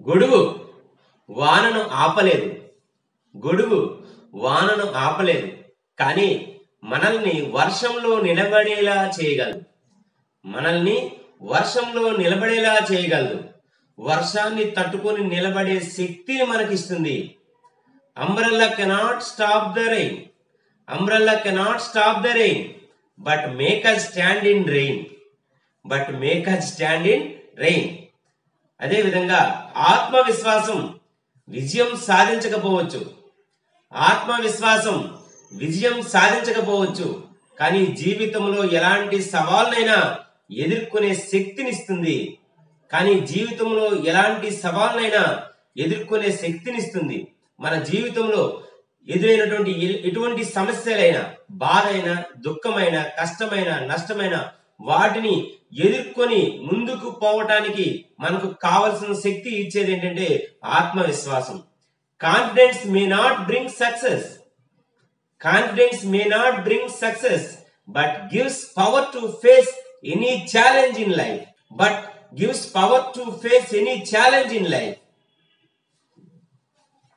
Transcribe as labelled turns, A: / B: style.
A: గొడుగు వానను ఆపలేదు. గొడుగు వానను ఆపలేదు, కానీ మనల్ని వర్షంలో నిలబడేలా చేయగలదు. మనల్ని వర్షంలో నిలబడేలా చేయగలదు. వర్షాన్ని తట్టుకొని నిలబడే శక్తిని మనకిస్తుంది. Umbrella cannot stop the rain. Umbrella cannot stop the rain, but make us stand in rain. But make us stand in rain. అదే విధంగా ఆత్మవిశ్వాసం విజయం సాధించకపోవచ్చు. ఆత్మవిశ్వాసం విజయం సాధించకపోవచ్చు, కానీ జీవితంలో ఎలాంటి సవాళ్ళనైనా ఎదుర్కొనే శక్తినిస్తుంది. కానీ జీవితంలో ఎలాంటి సవాళ్ళనైనా ఎదుర్కొనే శక్తినిస్తుంది. మన జీవితంలో ఎదురైనటువంటి ఎటువంటి సమస్యలైనా, బాధ అయినా, దుఃఖమైన, కష్టమైన, నష్టమైన వాటిని ఎదుర్కొని ముందుకు పోవటానికి మనకు కావలసిన శక్తి ఇచ్చేది ఏంటంటే ఆత్మవిశ్వాసం. Confidence may not bring success. Confidence may not bring success, but gives power to face any challenge in life. But gives power to face any challenge in life.